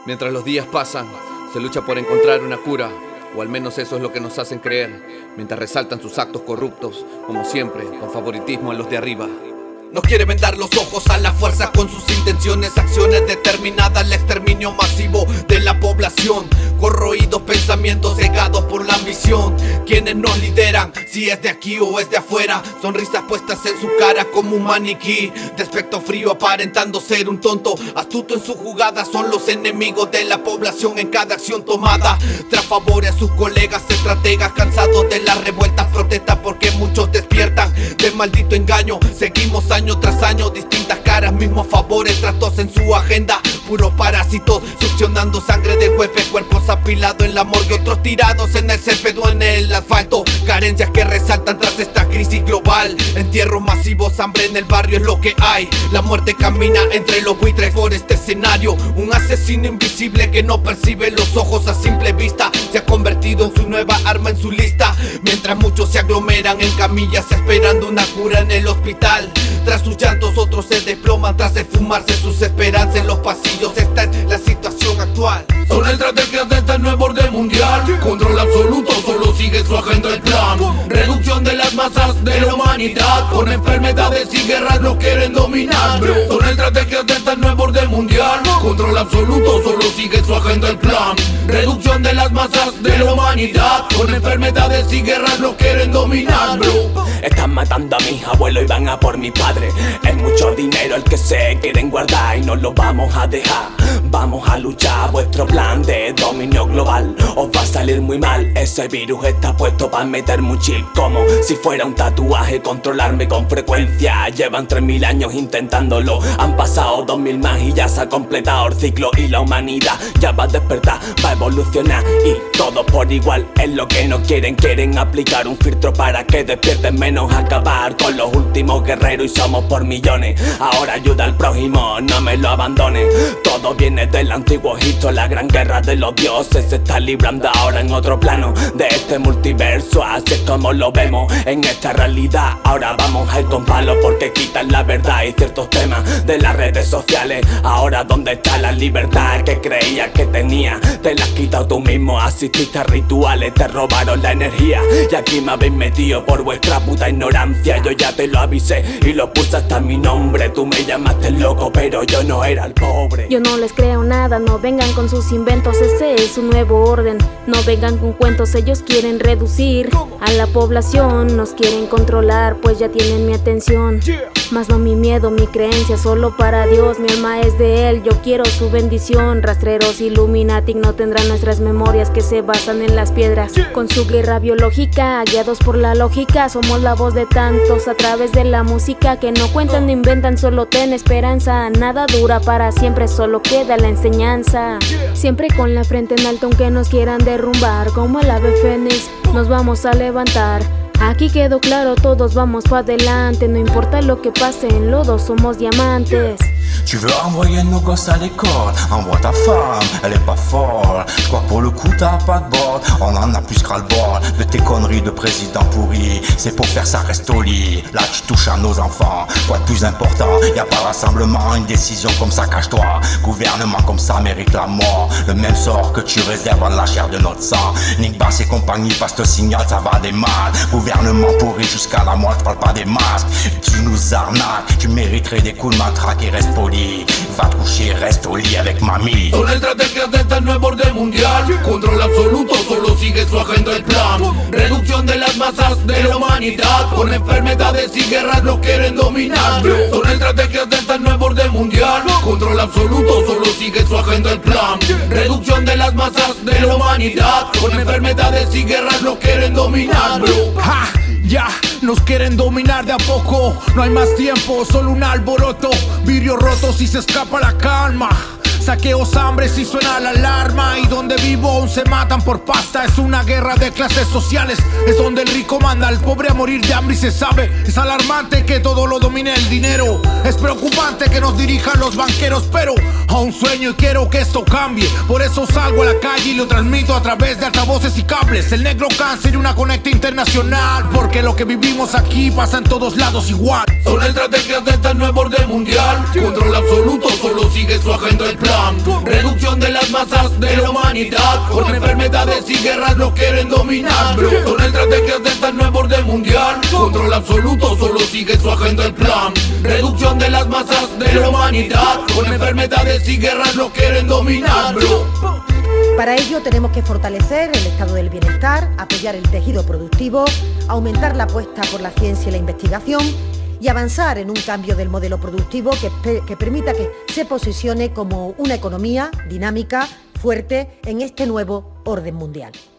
Mientras los días pasan, se lucha por encontrar una cura, o al menos eso es lo que nos hacen creer, mientras resaltan sus actos corruptos, como siempre, con favoritismo a los de arriba. Nos quiere vendar los ojos a la fuerza con sus intenciones, acciones determinadas, el exterminio masivo de la población. Corroídos pensamientos cegados por la ambición. Quienes nos lideran, si es de aquí o es de afuera, sonrisas puestas en su cara como un maniquí, de aspecto frío aparentando ser un tonto, astuto en su jugada. Son los enemigos de la población en cada acción tomada, tras favores a sus colegas estrategas, cansados de las revueltas, protestas porque muchos despiertan de maldito engaño. Seguimos año tras año, distintas caras, mismos favores, tratos en su agenda, puros parásitos, succionando sangre de jueves, cuerpos apilados en la morgue, otros tirados en el césped o en el asfalto. Carencias que resaltan tras esta crisis global, entierros masivos, hambre en el barrio es lo que hay. La muerte camina entre los buitres por este escenario, un asesino invisible que no percibe los ojos a simple vista, se ha convertido en su nueva arma en su lista. Mientras muchos se aglomeran en camillas esperando una cura en el hospital, tras sus llantos otros se desploman tras esfumarse sus esperanzas en los pasillos. Esta es la situación actual. Son estrategias de este nuevo orden mundial, control absoluto, solo sigue su agenda el plan. Reducción de las masas de la humanidad, con enfermedades y guerras nos quieren dominar, bro. Son estrategias de este nuevo orden mundial, control absoluto, solo sigue su agenda el plan. Reducción de las masas de la humanidad, con enfermedades y guerras nos quieren dominar, bro. Están matando a mi abuelo y van a por mi padre. Es mucho dinero el que se quieren guardar y no lo vamos a dejar. Vamos a luchar, vuestro plan de dominio global os va a salir muy mal. Ese virus está puesto para meterme un chip como si fuera un tatuaje, controlarme con frecuencia. Llevan 3000 años intentándolo, han pasado 2000 más y ya se ha completado el ciclo. Y la humanidad ya va a despertar, va a evolucionar y todo por igual es lo que no quieren. Quieren aplicar un filtro para que despierten menos, acabar con los últimos guerreros y somos por millones. Ahora ayuda al prójimo, no me lo abandones. Todo viene del antiguo Egipto, la gran guerra de los dioses se está librando ahora en otro plano de este multiverso. Así es como lo vemos en esta realidad. Ahora vamos a ir con palos porque quitan la verdad y ciertos temas de las redes sociales. Ahora ¿dónde está la libertad que creías que tenía? Te la has quitado tú mismo, asististe a rituales, te robaron la energía y aquí me habéis metido por vuestra puta ignorancia. Yo ya te lo avisé y lo puse hasta mi nombre. Tú me llamaste loco pero yo no era el pobre. Yo no les creo nada, no vengan con sus inventos, ese es su nuevo orden. No vengan con cuentos, ellos quieren reducir a la población, nos quieren controlar pues ya tienen mi atención. Más no mi miedo, mi creencia, solo para Dios, mi alma es de Él, yo quiero su bendición. Rastreros Illuminati no tendrán nuestras memorias que se basan en las piedras. Con su guerra biológica, guiados por la lógica, somos la voz de tantos a través de la música que no cuentan, no inventan, solo ten esperanza. Nada dura para siempre, solo queda la enseñanza. Siempre con la frente en alto aunque nos quieran derrumbar, como el ave fénix nos vamos a levantar. Aquí quedó claro, todos vamos pa' adelante, no importa lo que pase, en lodo somos diamantes. Tu veux envoyer nos gosses à l'école, envoie ta femme, elle est pas folle. J'crois que pour le coup t'as pas de bol, on en a plus qu'ras le bol de tes conneries de président pourri. C'est pour faire ça reste au lit, là tu touches à nos enfants. Quoi de plus important, y a pas rassemblement, une décision comme ça cache-toi. Gouvernement comme ça mérite la mort, le même sort que tu réserves à la chair de notre sang. Nick Bass et compagnie, passe te signal, ça va des mal. Gouvernement pourri jusqu'à la mort, j'parle pas des masques. Tu nous arnaques, tu mériterais des coups de matraque et reste poli. Va te coucher, reste au lit avec mami. Son estrategias de este nuevo orden mundial, control absoluto, solo sigue su agenda el plan. Reducción de las masas de la humanidad, con enfermedades y guerras nos quieren dominar, bro. Son estrategias de este nuevo orden mundial, control absoluto, solo sigue su agenda el plan. Reducción de las masas de la humanidad, con enfermedades y guerras nos quieren dominar, bro. ¡Ja! Ya, nos quieren dominar de a poco, no hay más tiempo, solo un alboroto. Vidrios rotos y se escapa la calma. Saqueos, hambre si suena la alarma. Y donde vivo aún se matan por pasta. Es una guerra de clases sociales, es donde el rico manda al pobre a morir de hambre y se sabe. Es alarmante que todo lo domine el dinero. Es preocupante que nos dirijan los banqueros, pero aún sueño y quiero que esto cambie. Por eso salgo a la calle y lo transmito a través de altavoces y cables. El negro cáncer y una conecta internacional, porque lo que vivimos aquí pasa en todos lados igual. Son estrategias de este nuevo orden mundial, control absoluto, solo sigue su agenda el plan. plan. Reducción de las masas de la humanidad, con enfermedades y guerras nos quieren dominar, bro. Son estrategias de este nuevo orden mundial. Control absoluto, solo sigue su agenda el plan. Reducción de las masas de la humanidad, con enfermedades y guerras nos quieren dominar, bro. Para ello tenemos que fortalecer el estado del bienestar, apoyar el tejido productivo, aumentar la apuesta por la ciencia y la investigación y avanzar en un cambio del modelo productivo que permita que se posicione como una economía dinámica, fuerte en este nuevo orden mundial.